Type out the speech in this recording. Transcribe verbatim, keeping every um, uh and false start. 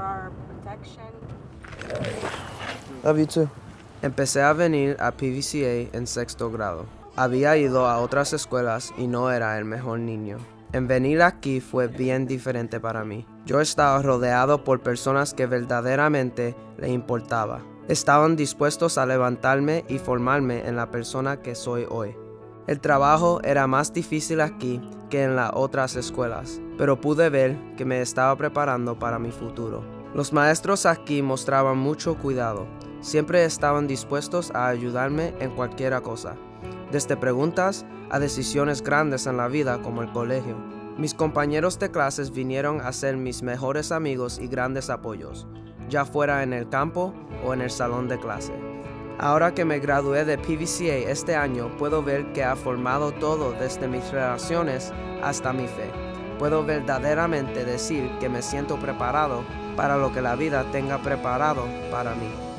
our protection. Love you too. Empecé a venir a P V C A en sexto grado. Había ido a otras escuelas y no era el mejor niño. En venir aquí fue bien diferente para mí. Yo estaba rodeado por personas que verdaderamente le importaba. Estaban dispuestos a levantarme y formarme en la persona que soy hoy. El trabajo era más difícil aquí que en las otras escuelas, pero pude ver que me estaba preparando para mi futuro. Los maestros aquí mostraban mucho cuidado. Siempre estaban dispuestos a ayudarme en cualquier cosa, desde preguntas a decisiones grandes en la vida como el colegio. Mis compañeros de clases vinieron a ser mis mejores amigos y grandes apoyos, ya fuera en el campo o en el salón de clase. Ahora que me gradué de P V C A este año, puedo ver que ha formado todo desde mis relaciones hasta mi fe. Puedo verdaderamente decir que me siento preparado para lo que la vida tenga preparado para mí.